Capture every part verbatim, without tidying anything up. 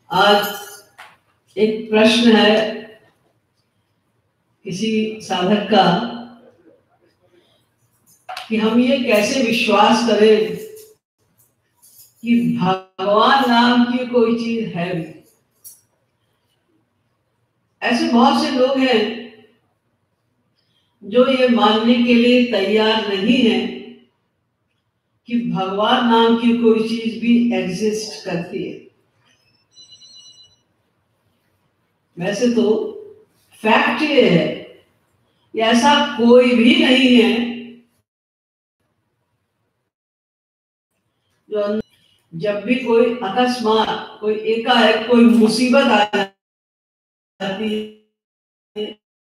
आज एक प्रश्न है किसी साधक का कि हम ये कैसे विश्वास करें कि भगवान नाम की कोई चीज है भी। ऐसे बहुत से लोग हैं जो ये मानने के लिए तैयार नहीं है कि भगवान नाम की कोई चीज भी एग्जिस्ट करती है। वैसे तो फैक्ट ये है कि ऐसा कोई भी नहीं है जो जब भी कोई अकस्मात कोई एकाएक कोई मुसीबत आ जाती है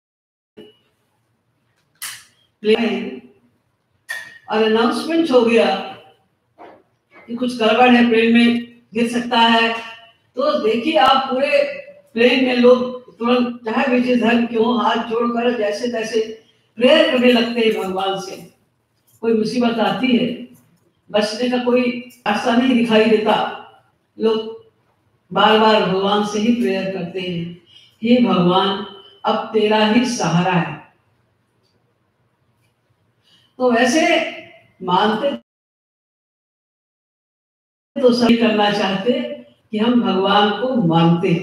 और अनाउंसमेंट हो गया कि कुछ गड़बड़ है, प्लेन में गिर सकता है, तो देखिए आप पूरे प्लेन में लोग तुरंत चाहे विजय धर्म क्यों हाथ जोड़कर जैसे तैसे प्रेयर करने लगते हैं भगवान से। कोई मुसीबत आती है, बचने का कोई रास्ता नहीं दिखाई देता, लोग बार बार भगवान से ही प्रेयर करते हैं, हे भगवान अब तेरा ही सहारा है। तो वैसे मानते तो सही करना चाहते कि हम भगवान को मानते हैं।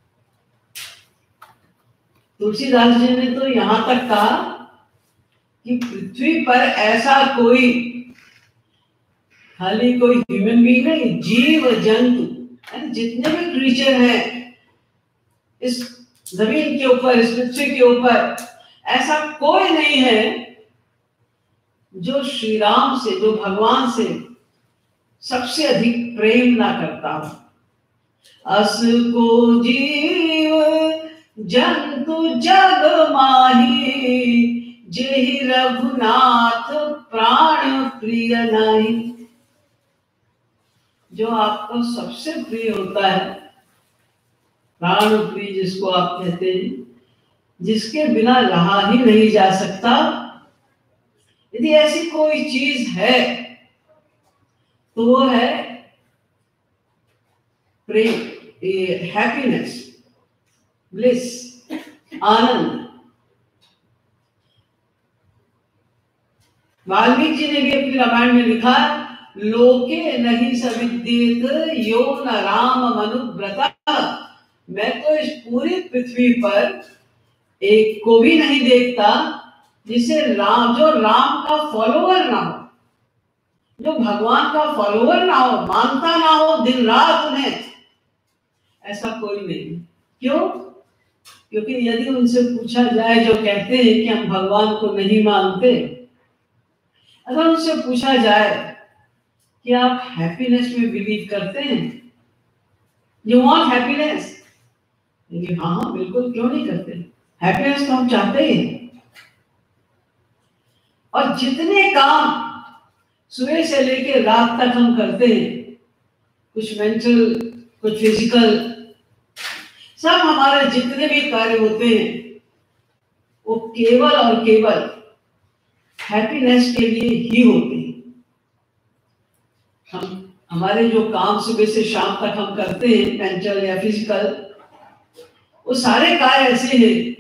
तुलसीदास जी ने तो यहां तक कहा कि पृथ्वी पर ऐसा कोई खाली कोई ह्यूमन बीइंग नहीं, जीव जंतु जितने भी क्रीचर हैं इस जमीन के ऊपर, इस पृथ्वी के ऊपर, ऐसा कोई नहीं है जो श्री राम से, जो भगवान से सबसे अधिक प्रेम ना करता हो। अस को जीव जंतु जग माही, जेहि रघुनाथ प्राण प्रिय नाही। जो आपको सबसे प्रिय होता है, प्राण प्रिय जिसको आप कहते हैं, जिसके बिना रहा ही नहीं जा सकता, यदि ऐसी कोई चीज है तो वो है प्रेम, हैप्पीनेस, ब्लिस, आनंद। वाल्मीकि जी ने भी अपनी रामायण में लिखा, लोके नहीं सविद्येत यो न राम मनुव्रता। मैं तो इस पूरी पृथ्वी पर एक को भी नहीं देखता जिसे राम, जो राम का फॉलोअर ना हो, जो भगवान का फॉलोअर ना हो, मानता ना हो दिन रात उन्हें, ऐसा कोई नहीं। क्यों? क्योंकि यदि उनसे पूछा जाए, जो कहते हैं कि हम भगवान को नहीं मानते, अगर उनसे पूछा जाए कि आप हैप्पीनेस में बिलीव करते हैं, यू वांट हैप्पीनेस, हाँ हाँ बिल्कुल, क्यों नहीं करते, हैप्पीनेस तो हम चाहते ही। और जितने काम सुबह से लेकर रात तक हम करते हैं, कुछ मेंटल कुछ फिजिकल, सब हमारे जितने भी कार्य होते हैं वो केवल और केवल हैप्पीनेस के लिए ही होते हैं। हम हमारे जो काम सुबह से शाम तक हम करते हैं, मेंटल या फिजिकल, वो सारे कार्य ऐसे हैं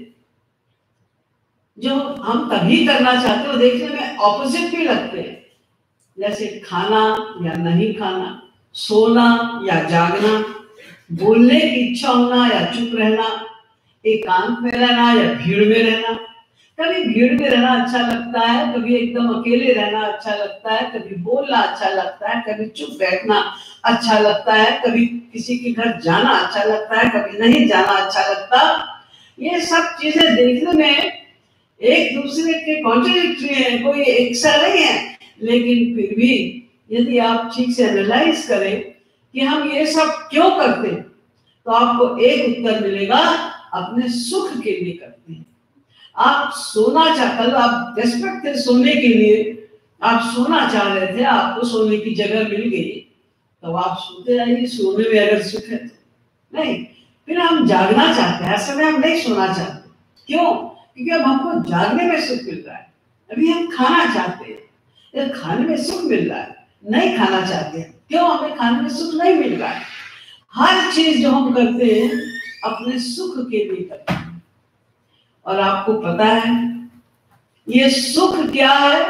जो हम तभी करना चाहते हो, देखने में ऑपोजिट भी लगते हैं, जैसे खाना या नहीं खाना, सोना या जागना, बोलने की इच्छा होना या चुप रहना, एकांत में रहना या भीड़ में रहना। कभी भीड़ में रहना अच्छा लगता है, कभी एकदम अकेले रहना अच्छा लगता है, कभी बोलना अच्छा लगता है, कभी चुप बैठना अच्छा लगता है, कभी किसी के घर जाना अच्छा लगता है, कभी नहीं जाना अच्छा लगता। ये सब चीजें देखने में एक दूसरे के कॉन्ट्रडिक्टरी हैं, कोई एक सा नहीं है, लेकिन फिर भी यदि आप ठीक से एनालाइज करें कि हम ये सब क्यों करते हैं, तो आपको एक उत्तर मिलेगा, अपने सुख के लिए करते हैं। आप सोना चाह, कल आप डेस्परेट थे सोने के लिए, आप सोना चाह रहे थे, आपको सोने की जगह मिल गई, तो आप सोते रहिए, सोने में अगर सुख है तो नहीं। फिर हम जागना चाहते हैं, ऐसे में हम नहीं सोना चाहते। क्यों? क्योंकि अब हमको जागने में सुख मिल रहा है। अभी हम खाना चाहते हैं, खाने में सुख मिल रहा है, नहीं खाना चाहते हैं। क्यों? हमें खाने में सुख नहीं मिल रहा है। हर चीज जो हम करते हैं अपने सुख के लिए करते हैं। और आपको पता है ये सुख क्या है?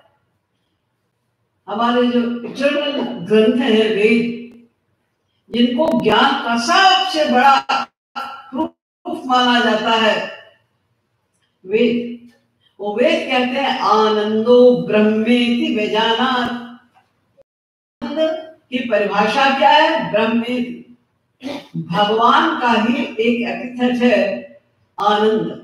हमारे जो इटर्नल ग्रंथ है वेद, जिनको ज्ञान का सबसे बड़ा प्रूफ माना जाता है, वेद, वो वेद कहते हैं आनंदो ब्रह्मेति वेजानात्। आनंद की परिभाषा क्या है? ब्रह्मेति, भगवान का ही एक एपिथेट है आनंद।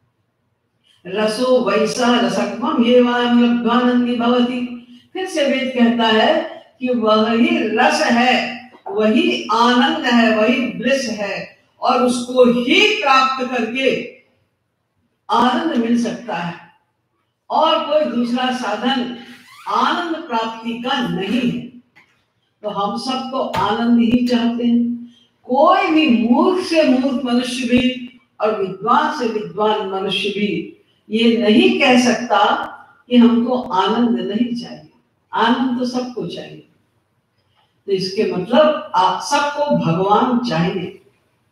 रसो वैसा रसत्वम येवायं लब्ध्वानंदी भवति। फिर से वेद कहता है कि वही रस है, वही आनंद है, वही ब्लिस है, और उसको ही प्राप्त करके आनंद मिल सकता है। और कोई दूसरा साधन आनंद प्राप्ति का नहीं है। तो हम सब तो आनंद ही चाहते हैं। कोई भी मूर्ख से मूर्ख मनुष्य भी और विद्वान से विद्वान मनुष्य भी ये नहीं कह सकता कि हमको आनंद नहीं चाहिए। आनंद तो सबको चाहिए। तो इसके मतलब आप सबको भगवान चाहिए।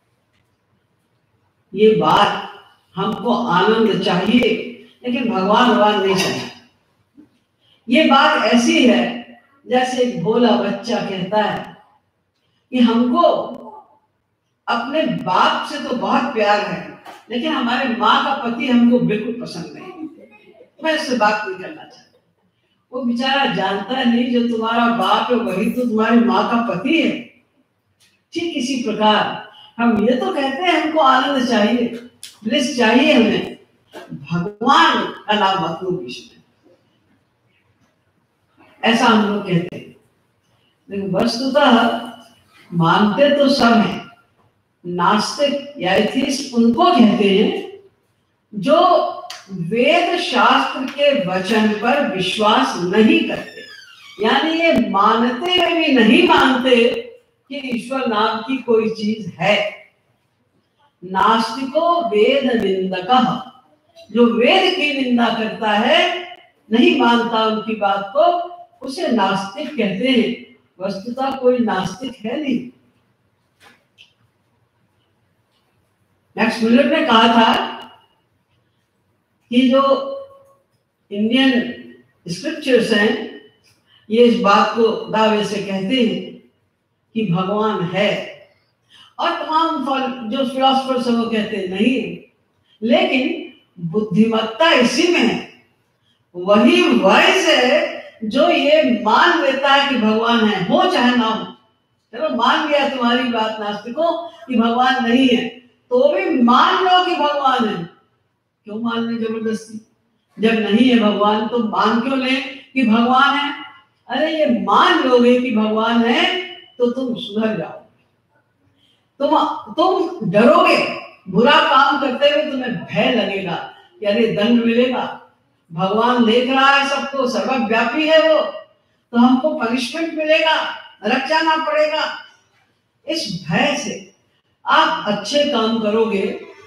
ये बात, हमको आनंद चाहिए लेकिन भगवान भगवान नहीं चाहिए। ये बात ऐसी है जैसे एक भोला बच्चा कहता है कि हमको अपने बाप से तो बहुत प्यार है, लेकिन हमारे माँ का पति हमको बिल्कुल पसंद नहीं। मैं इससे बात नहीं करना चाहता। वो बेचारा जानता नहीं जो तुम्हारा बाप है वही तो तुम्हारी माँ का पति है। ठीक इसी प्रकार हम ये तो कहते हैं हमको आनंद चाहिए, ब्लिस चाहिए, हमें भगवान का नाम मत लो बीच में, ऐसा हम लोग कहते हैं। लेकिन वस्तुतः मानते तो सब हैं। नास्तिक या एथिस्ट उनको कहते हैं जो वेद शास्त्र के वचन पर विश्वास नहीं करते, यानी ये मानते हुए भी नहीं मानते कि ईश्वर नाम की कोई चीज है। नास्तिको वेद निंदकः, जो वेद की निंदा करता है, नहीं मानता उनकी बात को, उसे नास्तिक कहते हैं। वस्तुतः कोई नास्तिक है नहीं। मैक्स मुलर ने कहा था कि जो इंडियन स्क्रिप्चर्स हैं ये इस बात को दावे से कहते हैं कि भगवान है, और तमाम जो फिलोसफर्स हैं वो कहते हैं नहीं है। लेकिन बुद्धिमत्ता इसी में है। वही वाइज है जो ये मान लेता है कि भगवान है, हो चाहे ना हो। चलो मान लिया तुम्हारी बात नास्तिकों कि भगवान नहीं है, तो भी मान लो कि भगवान है। क्यों मान ले जबरदस्ती? जब नहीं है भगवान तो मान क्यों ले कि भगवान है? अरे ये मान लोगे कि भगवान है तो तुम सुधर जाओ, तुम तुम डरोगे। बुरा काम करते हुए तुम्हें भय लगेगा कि अरे दंड मिलेगा, भगवान देख रहा है सबको, सर्वव्यापी है वो, तो हमको पनिशमेंट मिलेगा, रख जाना पड़ेगा। इस भय से आप अच्छे काम करोगे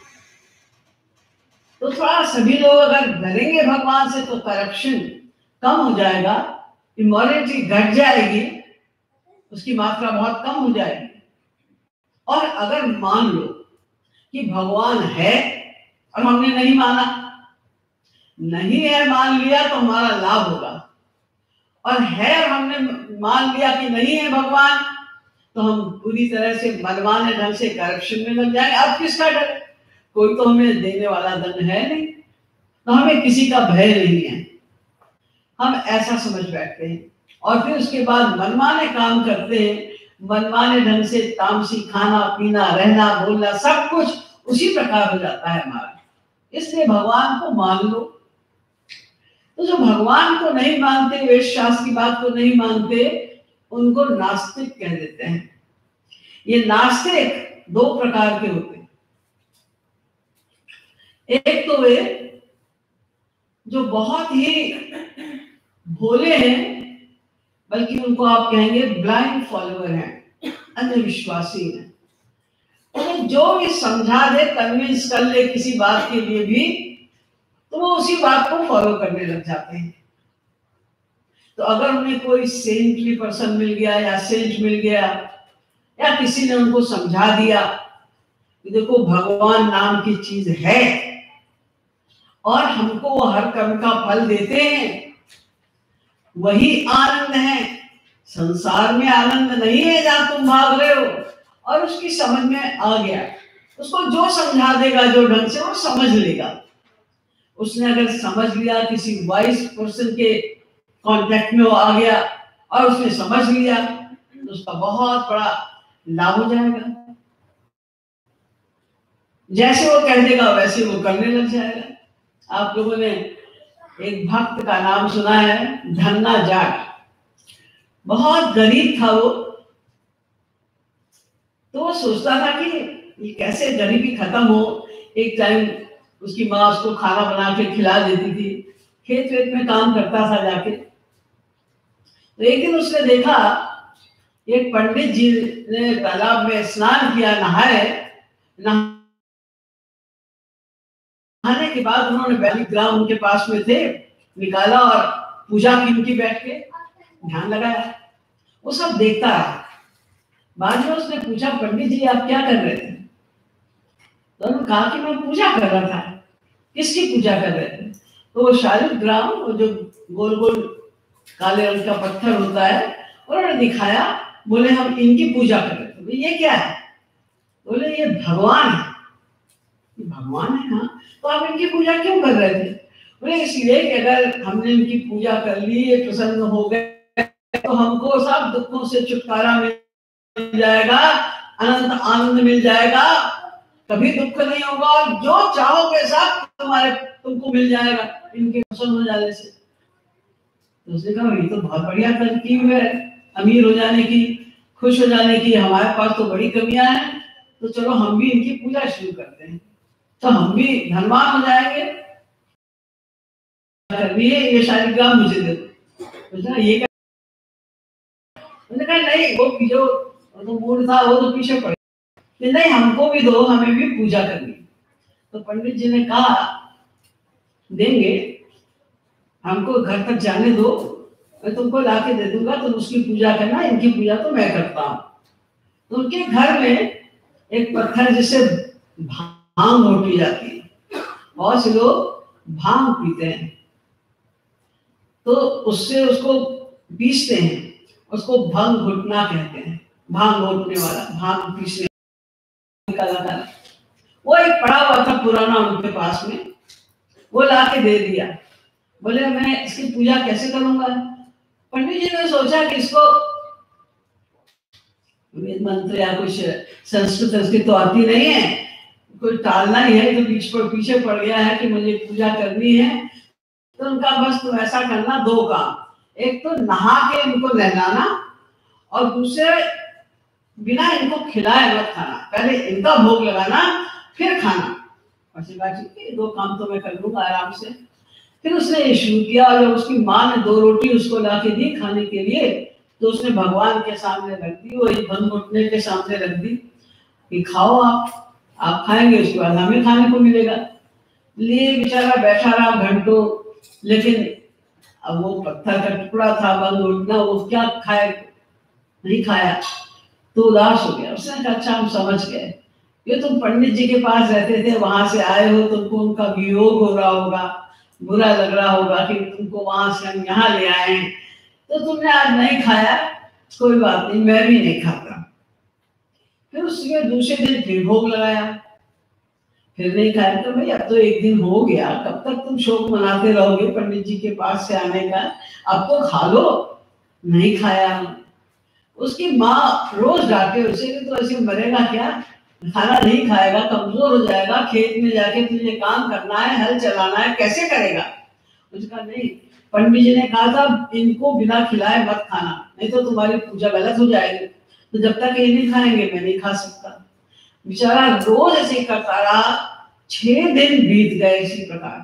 तो थोड़ा सभी लोग अगर डरेंगे भगवान से तो करप्शन कम हो जाएगा, इमोरलिटी घट जाएगी, उसकी मात्रा बहुत कम हो जाएगी। और अगर मान लो कि भगवान है और हमने नहीं माना, नहीं है मान लिया तो हमारा लाभ होगा, और है और हमने मान लिया कि नहीं है भगवान तो हम पूरी तरह से मनमाने ढंग से करप्शन में लग जाएंगे। अब किसका डर? कोई तो हमें देने वाला दंड है नहीं, तो हमें किसी का भय नहीं है। हम ऐसा समझ बैठते हैं और फिर उसके बाद मनमाने काम करते हैं, मनमाने ढंग से तामसी खाना पीना रहना बोलना सब कुछ उसी प्रकार हो जाता है हमारा। इसलिए भगवान को मान लो। तो जो भगवान को नहीं मानते, वेद शास्त्र की बात को नहीं मानते, उनको नास्तिक कह देते हैं। ये नास्तिक दो प्रकार के होते हैं। एक तो वे जो बहुत ही भोले हैं, बल्कि उनको आप कहेंगे ब्लाइंड फॉलोअर हैं, अंधविश्वासी हैं। उन्हें जो भी समझा दे, कन्विंस कर ले किसी बात के लिए भी, तो वो उसी बात को फॉलो करने लग जाते हैं। तो अगर उन्हें कोई सेंटली पर्सन मिल गया या सेंट मिल गया या किसी ने उनको समझा दिया कि देखो भगवान नाम की चीज है और हमको वो हर कर्म का फल देते हैं, वही आनंद है, संसार में आनंद नहीं है जहां तुम भाग रहे हो। और उसकी समझ में आ गया, उसको जो समझा देगा जो ढंग से वो समझ लेगा। उसने अगर समझ लिया, किसी वाइस पर्सन के कांटेक्ट में वो आ गया और उसने समझ लिया, तो उसका बहुत बड़ा लाभ हो जाएगा। जैसे वो कह देगा वैसे वो करने लग जाएगा। आप लोगों ने एक भक्त का नाम सुना है, धन्ना जाट। बहुत गरीब था वो, तो वो सोचता था कि ये कैसे गरीबी खत्म हो। एक टाइम उसकी माँ उसको खाना बना के खिला देती थी, खेत वेत में काम करता था जाके। तो एक दिन उसने देखा एक पंडित जी ने तालाब में स्नान किया, नहाए। नहाने के बाद उन्होंने बैलीग्राम उनके पास में थे निकाला और पूजा की उनकी, बैठ के ध्यान लगाया। वो सब देखता रहा। बाद में उसने पूछा, पंडित जी आप क्या कर रहे थे? तो उन्होंने कहा कि मैं पूजा कर रहा था। किसकी पूजा कर रहे थे? तो वो शालिग्राम, वो जो गोल गोल काले रंग का पत्थर होता है, उन्होंने दिखाया। बोले हम इनकी पूजा कर रहे थे। ये क्या है? बोले ये भगवान है। भगवान है? हाँ। तो आप इनकी पूजा क्यों कर रहे थे? बोले इसलिए कि अगर हमने इनकी पूजा कर ली, ये प्रसन्न हो गए, तो हमको सब दुखों से छुटकारा मिल जाएगा, अनंत आनंद मिल जाएगा, कभी दुख नहीं होगा और जो चाहोगे सब तुम्हारे तुमको मिल जाएगा इनके प्रसन्न हो जाने से। तो उसने कहा ये तो बहुत बढ़िया तरकीब है अमीर हो जाने की, खुश हो जाने की। हमारे पास तो बड़ी कमियां हैं, तो चलो हम भी इनकी पूजा शुरू करते हैं, तो हम भी धनवान हो जाएंगे। करनी है ये शालिग्राम मुझे दे दो। ये क्या? मैंने कहा नहीं, वो जो तो मूड था वो तो पीछे पड़ गया, नहीं हमको भी दो, हमें भी पूजा करनी। तो पंडित जी ने कहा देंगे, हमको घर तक जाने दो, मैं तुमको ला के दे दूंगा, तुम उसकी पूजा करना, इनकी पूजा तो मैं करता हूँ। तो उनके घर में एक पत्थर जिससे भांग घोटी जाती है, बहुत से लोग भांग पीते हैं, तो उससे उसको पीसते हैं, उसको भांग घुटना कहते हैं। भांग घोटने वाला, भांग पीसने वाला। वो एक पड़ा हुआ था पुराना उनके पास में, वो ला के दे दिया। बोले मैं इसकी पूजा कैसे करूंगा? पंडित जी ने सोचा कि इसको वेद मंत्र या कुछ संस्कृत संस्कृत तो आती नहीं है, कुछ टालना ही है, तो बीच पर पीछे पड़ गया है कि मुझे पूजा करनी है। तो उनका बस तुम ऐसा करना, दो काम, एक तो नहा के इनको नहलाना और दूसरे बिना इनको खिलाए मत खाना, पहले इनका भोग लगाना फिर खाना। ठीक, दो काम तो मैं कर लूंगा आराम से। फिर उसने ये शुरू किया और जब उसकी माँ ने दो रोटी उसको ला के दी खाने के लिए, तो उसने भगवान के सामने रख दी, वही भंग घुटने के सामने रख दी कि खाओ आप आप खाएंगे उसके बाद हमें खाने को मिलेगा। लिए बेचारा बैठा रहा घंटों, लेकिन अब वो पत्थर का टुकड़ा था भंग घुटना, वो क्या खाए, नहीं खाया तो उदास हो गया। उसने कहा अच्छा हम समझ गए, ये तुम पंडित जी के पास रहते थे, वहां से आए हो, तुमको उनका वियोग हो रहा होगा, बुरा लग रहा होगा कि तुमको वहां से हम यहाँ ले आए हैं, तो तुमने आज नहीं खाया, कोई बात नहीं, मैं भी नहीं खाता। फिर उसके दूसरे दिन फिर भोग लगाया, फिर नहीं खाया। तो भाई अब तो एक दिन हो गया, कब तक तुम शोक मनाते रहोगे पंडित जी के पास से आने का, अब तो खा लो। नहीं खाया। उसकी माँ रोज डांटे उसे कि तो ऐसे मरेगा क्या, खाना नहीं खाएगा, कमजोर हो जाएगा, खेत में जाके तुझे काम करना है, हल चलाना है, कैसे करेगा? उसका नहीं, पंडित जी ने कहा था इनको बिना खिलाए मत खाना, नहीं तो तुम्हारी पूजा गलत हो जाएगी, तो जब तक ये नहीं खाएंगे मैं नहीं खा सकता। बेचारा रोज ऐसे करता रहा, छह दिन बीत गए इसी प्रकार।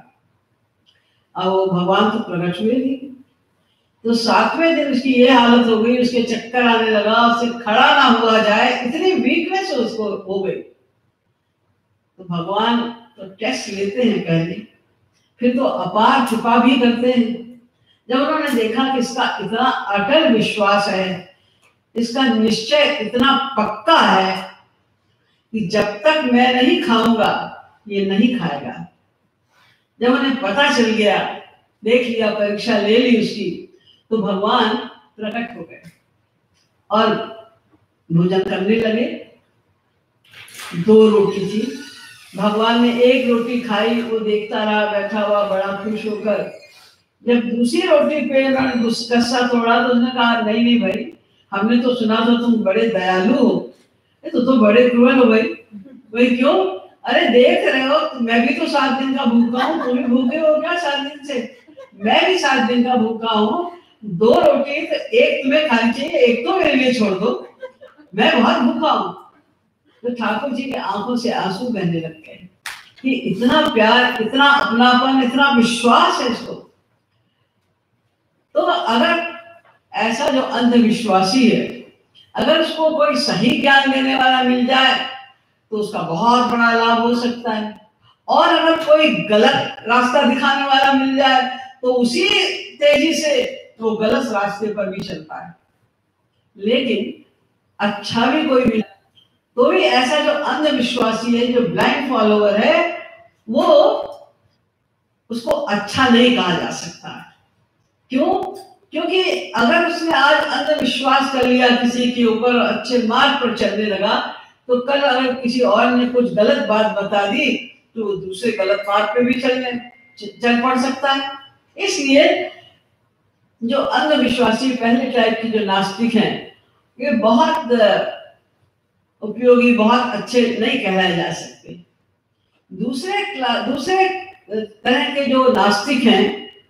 अब वो भगवान तो प्रकट हुए नहीं, तो सातवें दिन उसकी ये हालत हो गई, उसके चक्कर आने लगा, उससे खड़ा ना हुआ जाए, इतनी वीकनेस उसको हो गई। तो भगवान तो टेस्ट लेते हैं पहले, फिर तो अपार छुपा भी करते हैं। जब उन्होंने देखा कि इसका इतना अटल विश्वास है, इसका निश्चय इतना पक्का है कि जब तक मैं नहीं खाऊंगा ये नहीं खाएगा। जब उन्हें पता चल गया, देख लिया, परीक्षा ले ली उसकी, तो भगवान प्रकट हो गए और भोजन करने लगे। दो रोटी थी, भगवान ने एक रोटी खाई, वो देखता रहा बैठा हुआ बड़ा खुश होकर। जब दूसरी रोटी पे उन्होंने कस्सा तोड़ा तो उसने कहा, नहीं नहीं भाई, हमने तो सुना था तुम बड़े दयालु हो, तो तुम बड़े क्रूर हो भाई। भाई क्यों? अरे देख रहे हो, मैं भी तो सात दिन का भूखा हूँ, तुम भी भूखे हो क्या सात दिन से? मैं भी सात दिन का भूखा हूँ, दो रोटी तो एक तुम्हें खानी चाहिए, एक तो मेरे लिए छोड़ दो, मैं बहुत भूखा हूँ। तो ठाकुर जी के आंखों से आंसू बहने लग गए कि इतना प्यार, इतना अपनापन, इतना विश्वास है इसको। तो अगर ऐसा जो अंधविश्वासी है, अगर उसको कोई सही ज्ञान देने वाला मिल जाए तो उसका बहुत बड़ा लाभ हो सकता है, और अगर कोई गलत रास्ता दिखाने वाला मिल जाए तो उसी तेजी से वो गलत रास्ते पर भी चलता है। लेकिन अच्छा भी कोई मिले तो भी ऐसा जो अंधविश्वासी है, जो ब्लाइंड फॉलोवर है, वो उसको अच्छा नहीं कहा जा सकता है। क्यों? क्योंकि अगर उसने आज अंधविश्वास कर लिया किसी के ऊपर, अच्छे मार्ग पर चलने लगा, तो कल अगर किसी और ने कुछ गलत बात बता दी तो वो दूसरे गलत मार्ग पे भी चलने चल पड़ सकता है। इसलिए जो अंधविश्वासी पहले टाइप की जो नास्तिक हैं, ये बहुत उपयोगी, बहुत अच्छे नहीं कहलाए जा सकते। दूसरे दूसरे तरह के जो नास्तिक हैं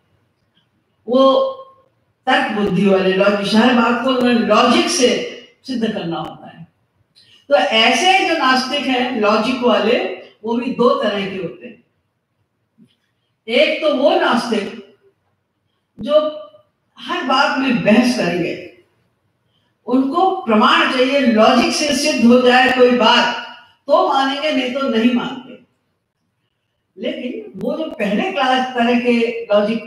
वो तर्क बुद्धि वाले, लॉजिक, हर बात को लॉजिक से सिद्ध करना होता है। तो ऐसे जो नास्तिक हैं लॉजिक वाले, वो भी दो तरह के होते हैं। एक तो वो नास्तिक जो हर बात में बहस करेंगे, उनको प्रमाण चाहिए, लॉजिक से सिद्ध हो जाए कोई बात तो मानेंगे, नहीं तो नहीं मानते। लेकिन वो जो पहले क्लास तरह के लॉजिक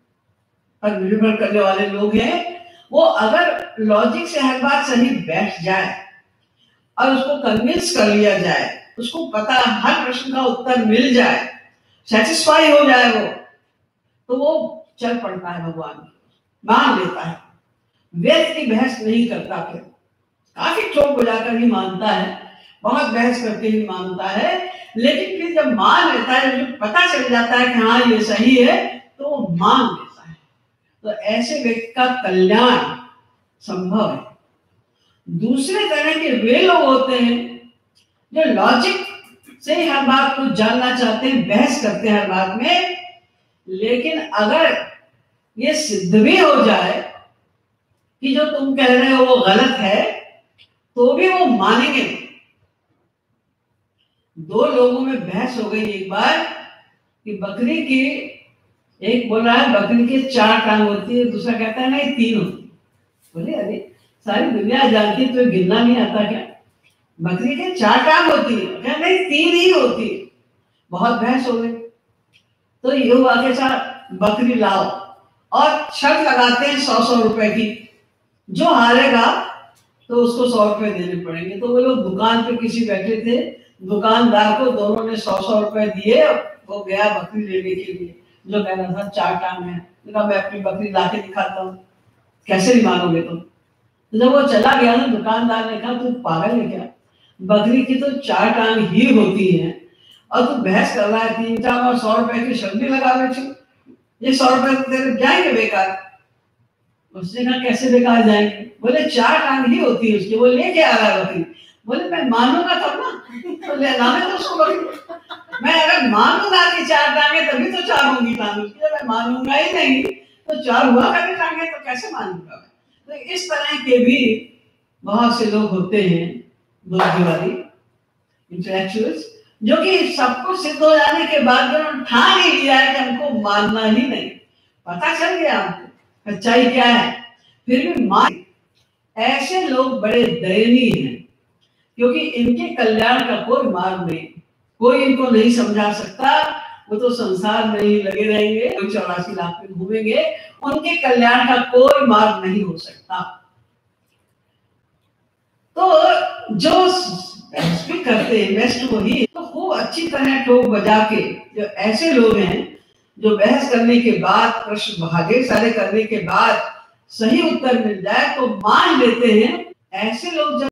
पर निर्भर करने वाले लोग हैं, वो अगर लॉजिक से हर बात सही बैठ जाए और उसको कन्विंस कर लिया जाए, उसको पता हर प्रश्न का उत्तर मिल जाए, सेटिस्फाई हो जाए वो, तो वो चल पड़ता है भगवान, मान लेता है, व्यर्थ की बहस नहीं करता। फिर काफी चौक बजाकर ही मानता है, बहुत बहस करके ही मानता है, लेकिन फिर जब मान लेता है, जब पता चल जाता है कि हाँ ये सही है, तो वो मान लेता है। तो ऐसे व्यक्ति का कल्याण संभव है। दूसरे तरह के वे लोग होते हैं जो लॉजिक से हर बात को जानना चाहते हैं, बहस करते हैं हर बात में, लेकिन अगर ये सिद्ध भी हो जाए कि जो तुम कह रहे हो वो गलत है, तो भी वो मानेंगे। दो लोगों में बहस हो गई एक बार कि बकरी की, एक बोल रहा है बकरी की चार टांग होती है, दूसरा कहता है नहीं तीन होती है। बोले अरे सारी दुनिया जानती है, तो गिनना नहीं आता क्या? बकरी के चार टांग होती है, क्या नहीं तीन ही होती है। बहुत बहस हो गई। तो ये हुआ के साथ बकरी लाओ और शर्त लगाते हैं सौ सौ रुपए की, जो हारेगा तो उसको सौ रुपए देने पड़ेंगे। तो वो लोग दुकान पे किसी बैठे थे, दुकानदार को दोनों ने सौ सौ रुपए दिए, वो गया बकरी लेने के लिए, जो कह रहा था चार टांग है। तो मैं अपनी बकरी ला के दिखाता हूँ, कैसे नहीं मानोगे तुम? तो जब वो चला गया ना, दुकानदार ने कहा तू पागल है क्या? बकरी की तो चार टांग ही होती है और तू बहस कर रहा है तीन टांग और सौ रुपए की शर्त भी लगा बैठे, ये सौ रुपए तेरे जाएंगे बेकार। उसने कहा कैसे बेकार जाएंगे? बोले चार टांग ही होती है उसकी, वो लेके आ रहा है बकरी। बोले मैं मानूंगा तब ना, तो ले लाने तो उसको बकरी। मैं अगर मानूंगा कि चार टांगे तभी तो चार होंगी टांग उसकी, मैं मानूंगा ही नहीं तो चार हुआ कभी टांगे तो कैसे मानूंगा मैं? तो इस तरह के भी बहुत से लोग होते हैं बुद्धिवादी इंटेलेक्चुअल्स, जो कि सब कुछ सिद्ध हो जाने के बाद उन्होंने ठान ही लिया है कि हमको मानना ही नहीं, पता चल गया हमको सच्चाई क्या है, फिर भी मान। ऐसे लोग बड़े दयनीय हैं, क्योंकि इनके कल्याण का कोई मार्ग नहीं, कोई इनको नहीं समझा सकता। वो तो संसार में ही लगे रहेंगे, चौरासी लाख में घूमेंगे, उनके कल्याण का कोई मार्ग नहीं हो सकता। जो बहस भी करते हैं बेस्ट वही, तो खूब अच्छी तरह ठोक बजा के, जो ऐसे लोग हैं जो बहस करने के बाद, प्रश्न ढेर सारे करने के बाद सही उत्तर मिल जाए तो मान लेते हैं, ऐसे लोग जब